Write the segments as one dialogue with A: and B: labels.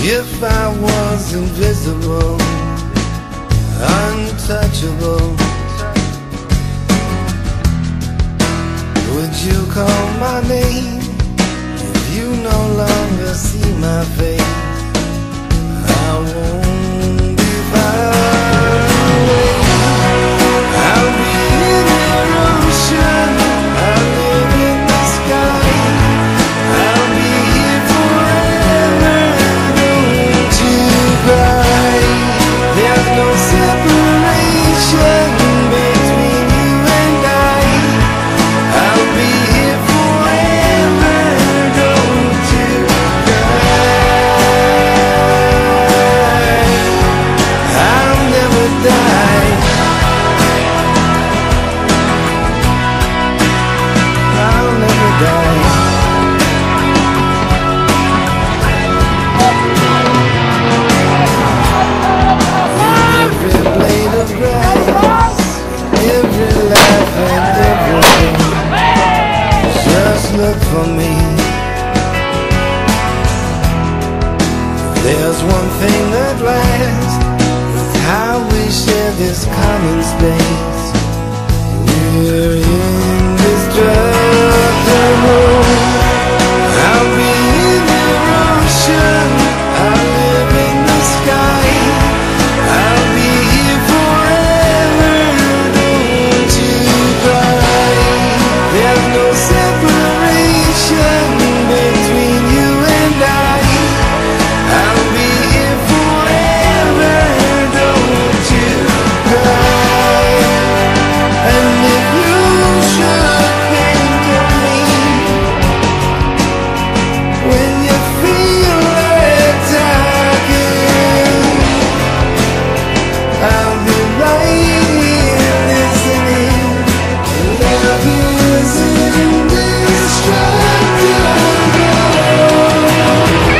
A: If I was invisible, untouchable, would you call my name? If you no longer see my face, I won't be far away. I'll be in your ocean, I'll live in the sky, I'll be here forever. Don't you cry, there's no separation between you and I. I'll be here forever. Don't you cry, I'll never die, I'll never die. Every blade of grass, every laugh and everything, just look for me. There's one thing that lasts, it's how we share this common space. We're indestructible. I'll be in your ocean, I'll live in the sky, I'll be here forever. Don't you cry, there's no separation between you and I. I'll be here forever. Don't you cry, and if you should think of me when you feel like talking, I'll be right here listening. Love is indestructible.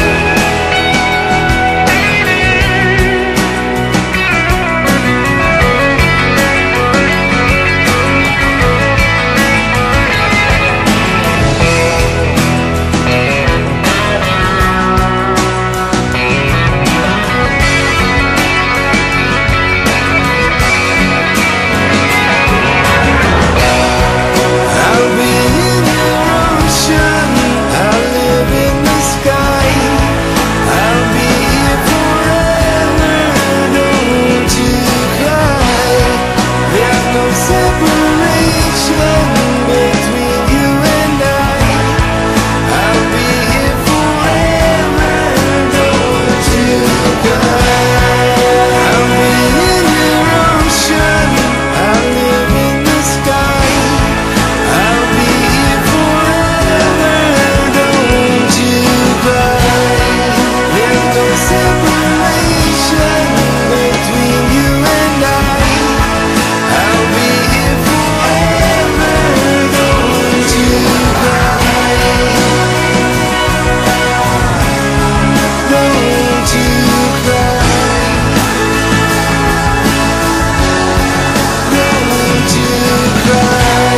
A: I'll be in your ocean, I'll live in the sky, I'll be here forever. Don't you cry, there's no separation between you and I. I'll be here forever. Don't you cry, I'll be in your ocean, I'll live in the sky, I'll be here forever. Don't you cry, there's no separation between you and I. I'll be here forever. Don't you cry, don't you cry, don't you cry.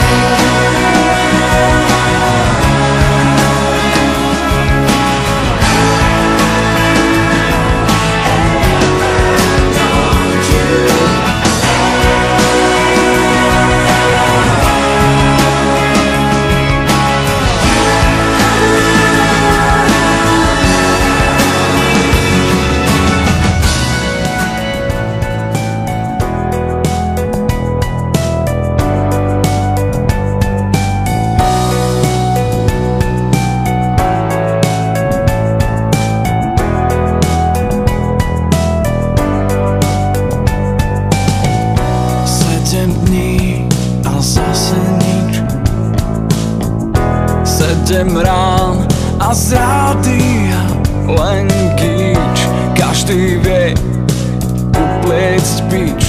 B: Sedem rán a z rádia len kýč. Každý vie upliecť bič.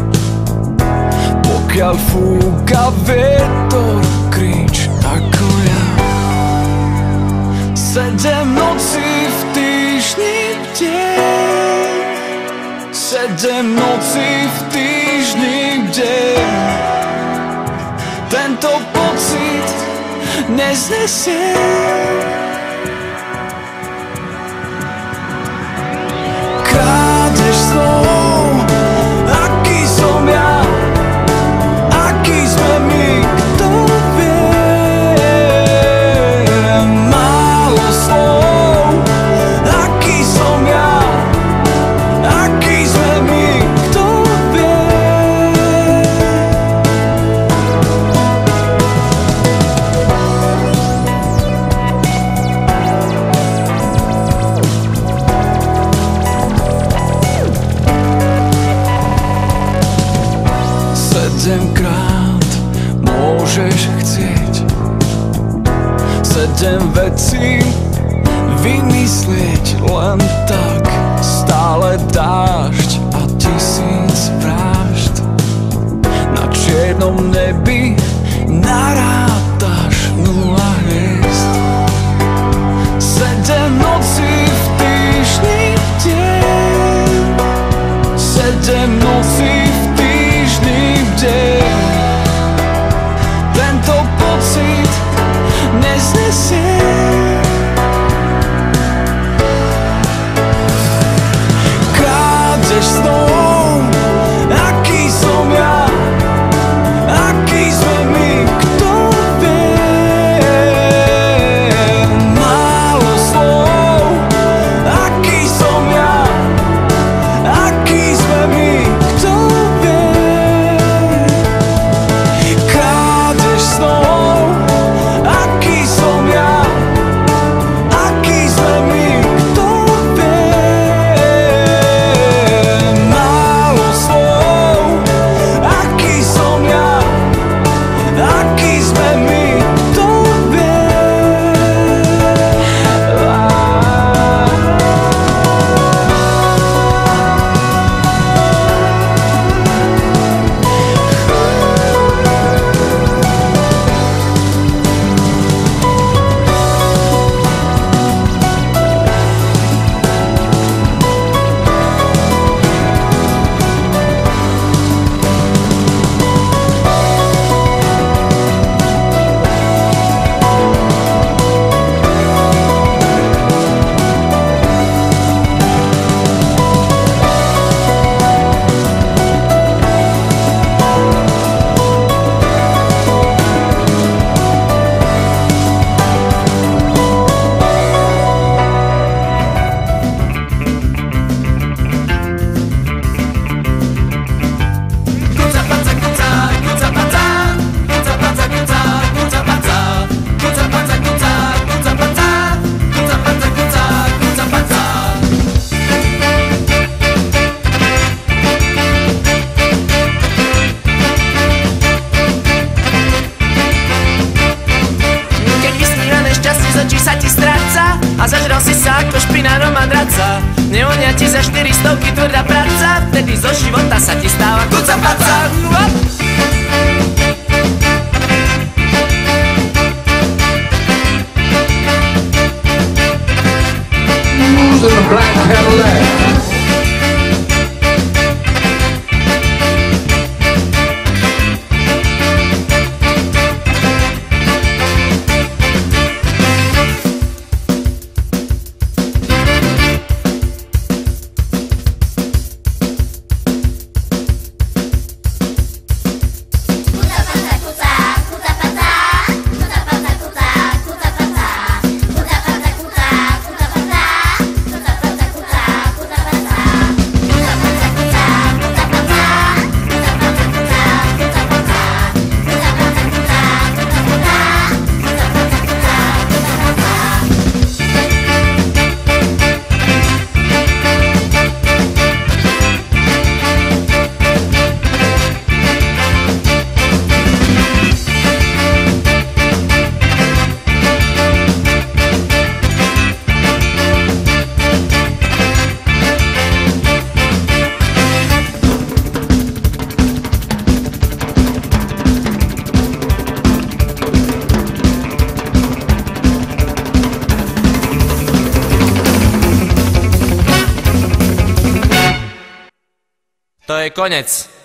B: Pokiaľ fúka vietor, krič ako ja. Sedem nocí v týždni deň, sedem nocí v týždni deň. Tento pocit neznesiem. Neviem veci vymyslieť len tak. Stále dážď a 1000 vražd. Na čiernom nebi narátaš 0 hviezd. 7 nocí v týždni deň, 7 nocí v týždni deň. Tento pocit neznesiem. Krádeš snom, aký som ja, aký sme my, kto vie. Málo slov, aký som ja, aký sme my, kto vie. Krádeš snom, aký som ja, aký sme my, kto vie. Málo slov, aký som ja, aký sme my, kto vie.
C: A zažral si sa ako špina do madraca. Nehonia ti za 400 tvrdá práca. Vtedy zo života sa ti stáva kucapaca.
D: Who's in the black Cadillac?
C: To je konec.